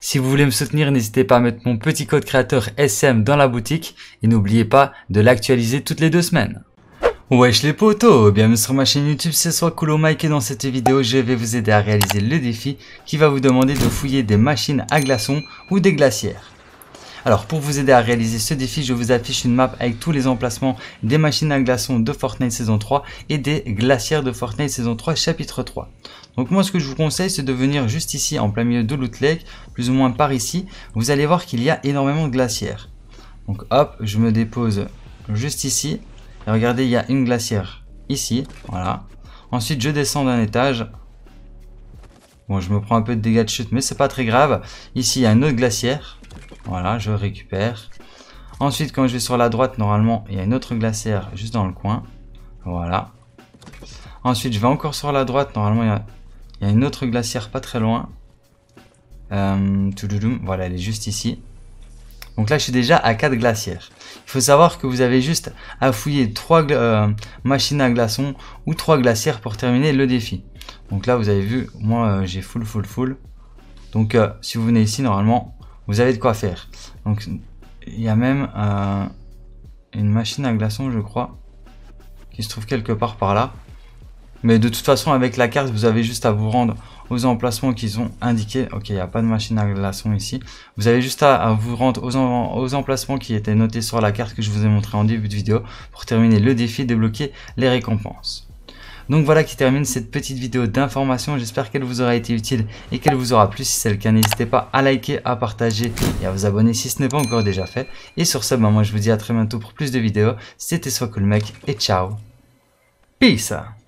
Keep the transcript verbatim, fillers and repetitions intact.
Si vous voulez me soutenir, n'hésitez pas à mettre mon petit code créateur S M dans la boutique et n'oubliez pas de l'actualiser toutes les deux semaines. Wesh les potos, bienvenue sur ma chaîne YouTube, c'est Swakulo Mike et dans cette vidéo je vais vous aider à réaliser le défi qui va vous demander de fouiller des machines à glaçons ou des glacières. Alors pour vous aider à réaliser ce défi, je vous affiche une map avec tous les emplacements des machines à glaçons de Fortnite saison trois et des glacières de Fortnite saison trois chapitre trois. Donc moi ce que je vous conseille c'est de venir juste ici en plein milieu de Loot Lake, plus ou moins par ici. Vous allez voir qu'il y a énormément de glacières. Donc hop, je me dépose juste ici. Et regardez, il y a une glacière ici, voilà. Ensuite je descends d'un étage. Bon, je me prends un peu de dégâts de chute mais c'est pas très grave. Ici il y a une autre glacière. Voilà, je récupère. Ensuite, quand je vais sur la droite, normalement, il y a une autre glacière juste dans le coin. Voilà. Ensuite, je vais encore sur la droite. Normalement, il y a, il y a une autre glacière pas très loin. Euh, voilà, elle est juste ici. Donc là, je suis déjà à quatre glacières. Il faut savoir que vous avez juste à fouiller trois euh, machines à glaçons ou trois glacières pour terminer le défi. Donc là, vous avez vu, moi, euh, j'ai full, full, full. Donc, euh, si vous venez ici, normalement, vous avez de quoi faire. Donc il y a même euh, une machine à glaçons, je crois, qui se trouve quelque part par là. Mais de toute façon, avec la carte, vous avez juste à vous rendre aux emplacements qu'ils ont indiqués. Ok, il n'y a pas de machine à glaçons ici. Vous avez juste à, à vous rendre aux, en, aux emplacements qui étaient notés sur la carte que je vous ai montré en début de vidéo pour terminer le défi et débloquer les récompenses. Donc voilà qui termine cette petite vidéo d'information. J'espère qu'elle vous aura été utile et qu'elle vous aura plu. Si c'est le cas, n'hésitez pas à liker, à partager et à vous abonner si ce n'est pas encore déjà fait. Et sur ce, bah, moi je vous dis à très bientôt pour plus de vidéos. C'était Swakulo Mike et ciao. Peace.